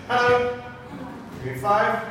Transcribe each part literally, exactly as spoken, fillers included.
Hello. Grade five.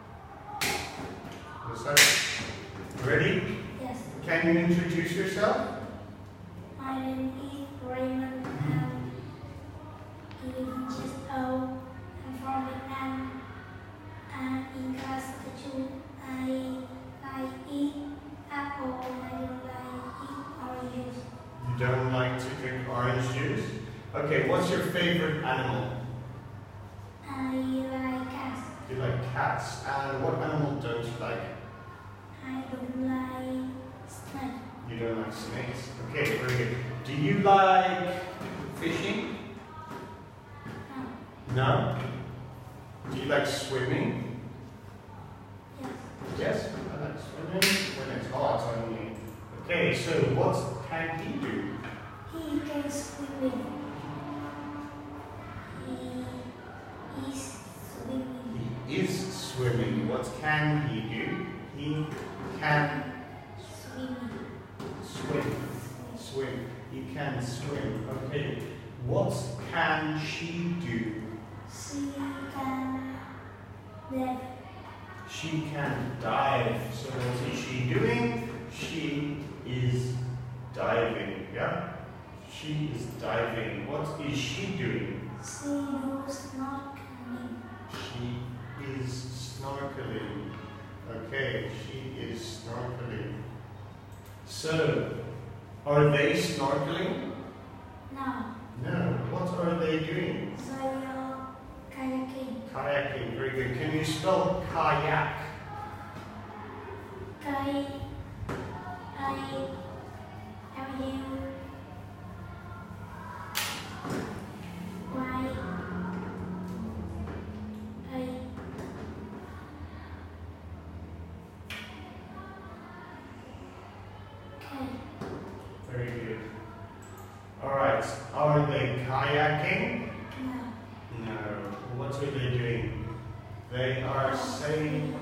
Ready? Yes. Can you introduce yourself? My name is Raymond and I'm just old. I'm from Vietnam and in class two I like eat apple and I don't like eat oranges. You don't like to drink orange juice? Okay, what's your favorite animal? I like cats. You like cats. And what animal don't you like? I don't like snakes. You don't like snakes? Okay, very good. Do you like fishing? No. No? Do you like swimming? Yes. Yes, I like swimming when it's hot only. Okay, so what can he do? He can swim. He is swimming. He is swimming. What can he do? He can Swimming. swim. Swim. He can swim. Okay. What can she do? She can dive. She can dive. So what is she doing? She is diving. Yeah? She is diving. What is she doing? She knows snorkeling. She is snorkeling. Okay, she is snorkeling. So, are they snorkeling? No. No. What are they doing? They are kayaking. Kayaking. Very good. Can you spell kayak? K I L U Y A. K. Very good. Alright. Are they kayaking? No. No. What are they doing? They are sailing.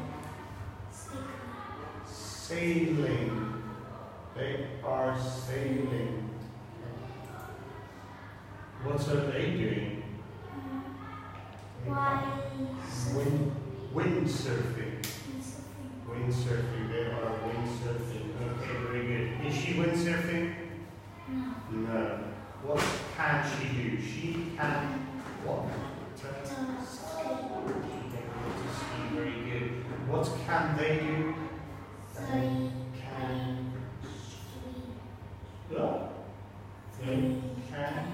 Sailing. They are sailing. What are they doing? Why? Wind, windsurfing. Windsurfing. They are windsurfing. Okay, very good. Is she windsurfing? No. No. What can she do? She can what? To She can go to ski. Very good. What can they do? They Can. swim. Yeah. They can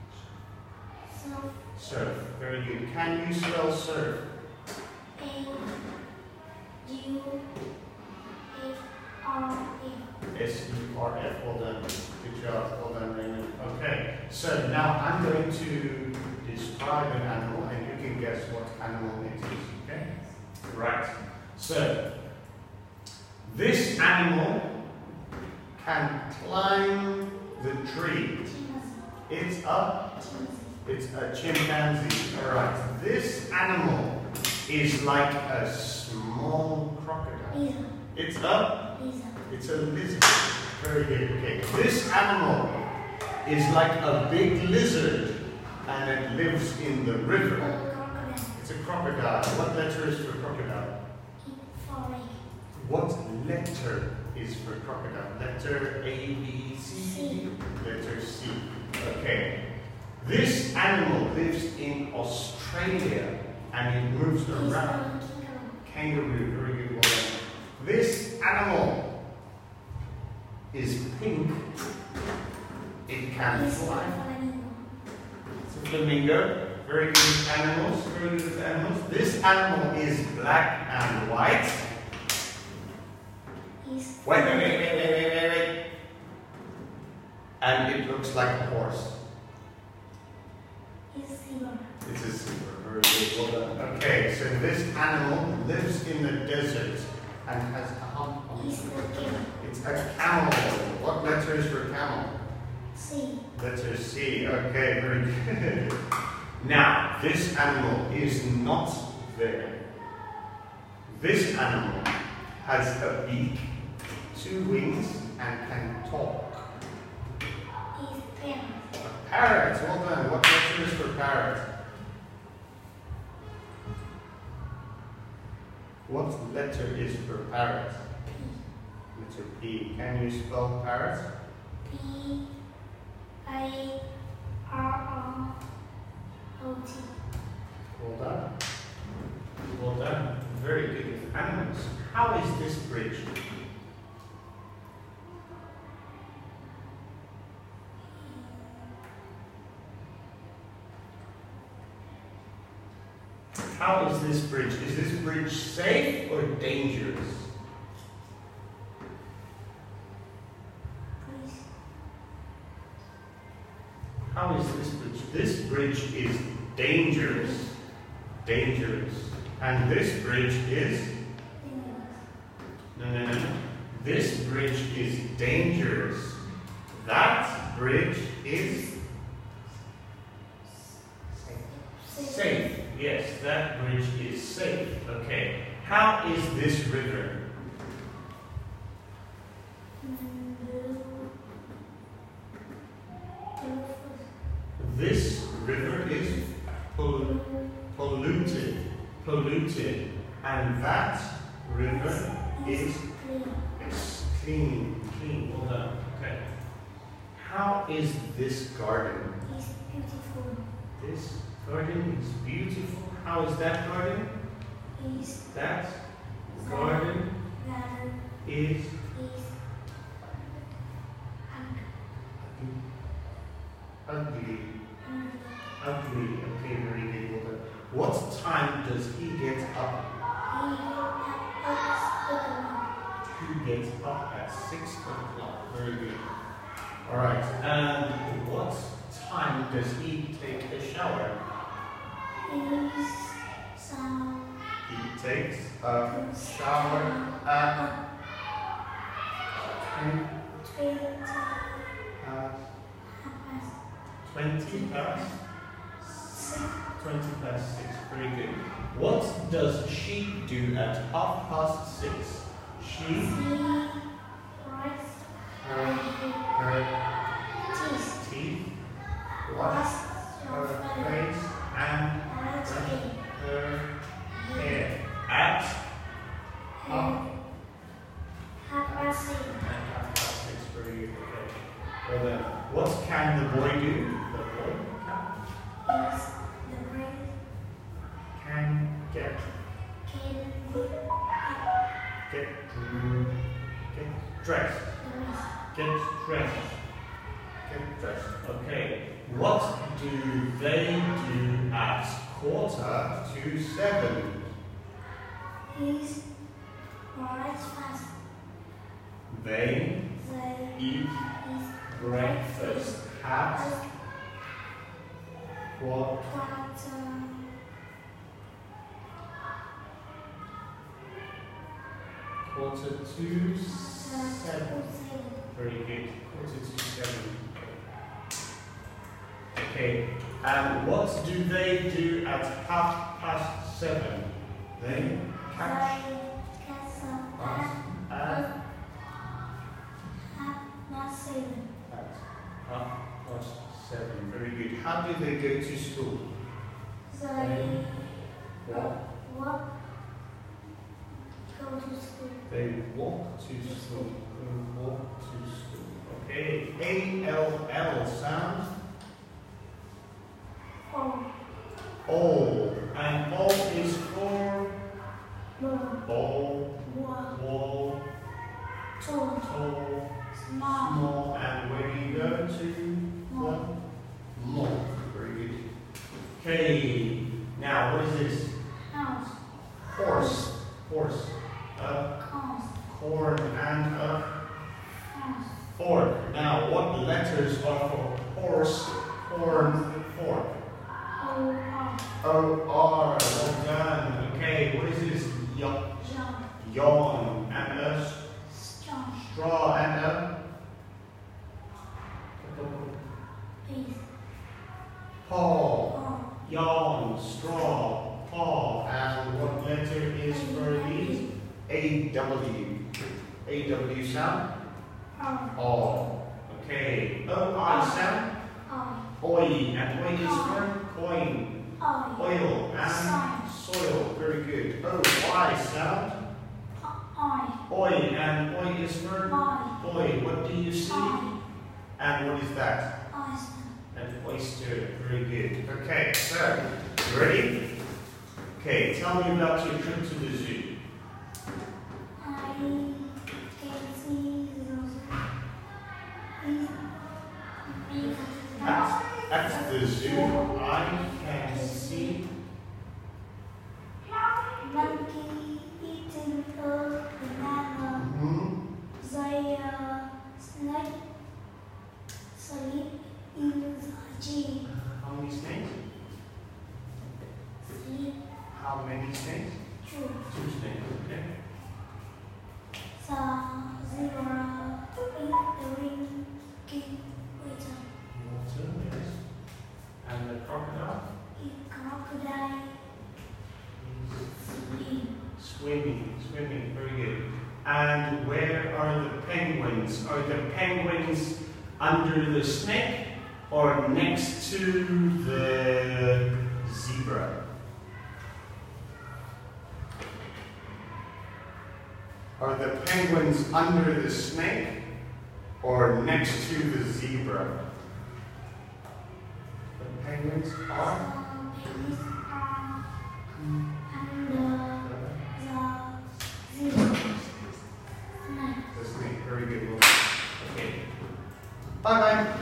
So surf. Very good. Can you spell surf? A U F R F. S U R F. Well done. Good job. Well done, Raymond. Okay. So now I'm going to describe an animal and you can guess what animal it is. Okay? Right. So this animal can climb the tree. It's a It's a chimpanzee. Alright. This animal is like a small crocodile. Lisa. It's a Lisa. It's a lizard. Very good. Okay. This animal is like a big lizard and it lives in the river. Crocodile. It's a crocodile. What letter is for crocodile? For What letter is for crocodile? Letter A, B, C? C. Letter C. Okay. This animal lives in Australia and it moves around. Kangaroo. Very good. Well done. This animal is pink. It can fly. It's a flamingo. Very good with animals. Very good with animals. This animal is black and white. Wait, wait, wait, wait, wait, wait, wait, wait. And it looks like a horse. It's zebra. It's a zebra. Very good. Well done. Okay, so this animal lives in the desert and has a hump on It's it. the camel. It's a camel. What letter is for camel? C. Letter C. Okay, very good. Now, this animal is not there. This animal has a beak, two wings, and can talk. It's parrot. A parrot. Well done. What letter is for parrot? What letter is for parrot? Letter P. Can you spell parrot? P A R O O T. Well done. Well done. Very good with animals. How is this bridge? How is this bridge? Is this bridge safe or dangerous? Please. How is this bridge? This bridge is dangerous. Dangerous. And this bridge is? No, no, no, no. This bridge is dangerous. That bridge is? Safe. Yes, that bridge is safe. Okay. How is this river? This river is pol polluted. Polluted. And that river is it's clean. Clean. Well done. Okay. How is this garden? It's beautiful. This garden is beautiful. How is that garden? Is That garden garden is is ugly. ugly. Ugly. Okay, very good. Well done. What time does he get up? He gets up at six o'clock. Very good. All right. And what time does he take a shower? Is some He takes a shower at ten twenty past past twenty past six. twenty past six. Very good. What does she do at half past six? She She writes her her teeth. teeth, Wash wash your her face. face, and Brush brush your her hair at hair. Half past six. half past six. Very good. Okay. Well then, what can the boy do? The boy can, Is the brain can get can get get dressed. Get dressed. Get dressed. Okay. What do they do at quarter to seven? Is writes fast. They They eat is breakfast at quarter quarter quarter to to seven. seven. Very good. Quarter to seven. Okay. And what do they do at half past seven? They catch They catch some us at at half past seven. At half past seven. Very good. How do they go to school? They Walk. walk go to school. They walk to school. They walk to school. Okay. A L L sound. Oh, All. And all is for no, ball, walk, wall, tall, tall, small, small, and where do you go to? Mall. Mall. Very good. Okay. Now what is this? house, Horse. Horse. A house, corn and a house, fork. Now what letters are for horse, corn, fork? oh, house, O R. Well done. Okay. What is this? Yawn. jump, Yawn and a strong, straw and a peace, paw. oh, Yawn, straw, paw. And what letter is for these? A W. A W sound? oh, Aw. Okay. O I sound? oh, Oi. And oi is for coin, oh, oil, and sign, soil. Very very good. Oh, Y sound. I. Oi, and oi is for? I. Oi, what do you see? I. And what is that? Oyster. An oyster. Very good. Okay, so, you ready? Okay, tell me about your trip to the zoo. I can see the At, at the zoo, I can see monkey eating a banana. mm-hmm. They uh, snake sleep in the tree. How many snakes? Sleep How many snakes? true. Two snakes, okay. The zebra eat drinking water. Water, yes. And the crocodile? Eat crocodile sleep. Swimming, swimming, very good. And where are the penguins? Are the penguins under the snake or next to the zebra? Are the penguins under the snake or next to the zebra? The penguins are? Some penguins are under the zebra snake. The snake, very good. Okay. Bye bye.